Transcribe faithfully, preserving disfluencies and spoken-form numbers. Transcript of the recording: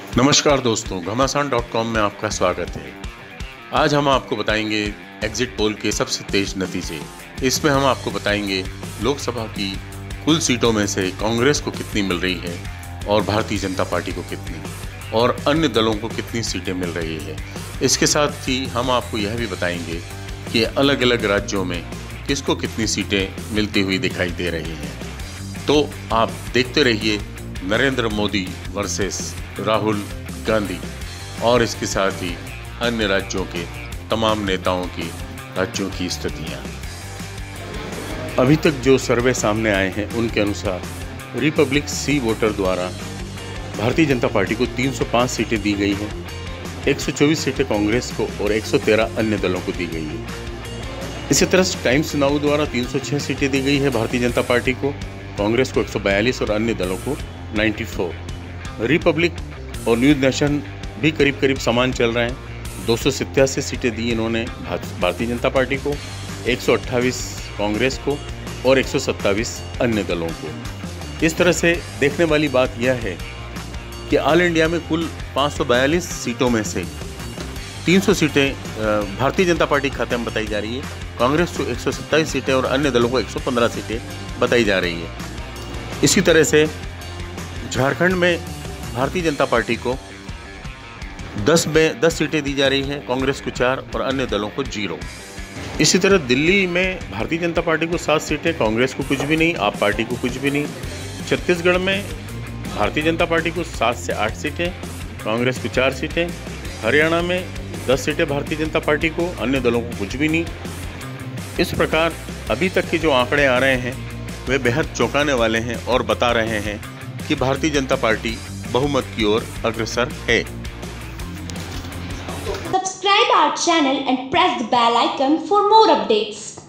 नमस्कार दोस्तों, घमासान डॉट कॉम में आपका स्वागत है। आज हम आपको बताएंगे एग्जिट पोल के सबसे तेज नतीजे। इसमें हम आपको बताएंगे लोकसभा की कुल सीटों में से कांग्रेस को कितनी मिल रही है और भारतीय जनता पार्टी को कितनी, और अन्य दलों को कितनी सीटें मिल रही है। इसके साथ ही हम आपको यह भी बताएंगे कि अलग अलग राज्यों में किसको कितनी सीटें मिलती हुई दिखाई दे रही हैं। तो आप देखते रहिए नरेंद्र मोदी वर्सेस राहुल गांधी, और इसके साथ ही अन्य राज्यों के तमाम नेताओं की राज्यों की स्थितियाँ। अभी तक जो सर्वे सामने आए हैं उनके अनुसार रिपब्लिक सी वोटर द्वारा भारतीय जनता पार्टी को तीन सौ पाँच सीटें दी गई हैं, एक सौ चौबीस सीटें कांग्रेस को और एक सौ तेरह अन्य दलों को दी गई है। इसी तरह टाइम्स नाउ द्वारा तीन सौ छह सीटें दी गई है भारतीय जनता पार्टी को, कांग्रेस को एक सौ बयालीस और अन्य दलों को चौरानवे। रिपब्लिक और न्यूज़ नेशन भी करीब करीब समान चल रहे हैं। दो सौ सत्तासी सीटें दी इन्होंने भारतीय जनता पार्टी को, एक सौ अट्ठाईस कांग्रेस को और एक सौ सत्ताईस अन्य दलों को। इस तरह से देखने वाली बात यह है कि ऑल इंडिया में कुल पाँच सौ बयालीस सीटों में से तीन सौ सीटें भारतीय जनता पार्टी के खाते में बताई जा रही है, कांग्रेस को एक सौ सत्ताईस सीटें और अन्य दलों को एक सौ पंद्रह सीटें बताई जा रही है। इसी तरह से झारखंड में भारतीय जनता पार्टी को दस में दस सीटें दी जा रही हैं, कांग्रेस को चार और अन्य दलों को जीरो। इसी तरह दिल्ली में भारतीय जनता पार्टी को सात सीटें, कांग्रेस को कुछ भी नहीं, आप पार्टी को कुछ भी नहीं। छत्तीसगढ़ में भारतीय जनता पार्टी को सात से आठ सीटें, कांग्रेस को चार सीटें। हरियाणा में दस सीटें भारतीय जनता पार्टी को, अन्य दलों को कुछ भी नहीं। इस प्रकार अभी तक के जो आंकड़े आ रहे हैं वे बेहद चौंकाने वाले हैं और बता रहे हैं कि भारतीय जनता पार्टी बहुमत की ओर अग्रसर है। Subscribe our channel and press the bell icon for more updates.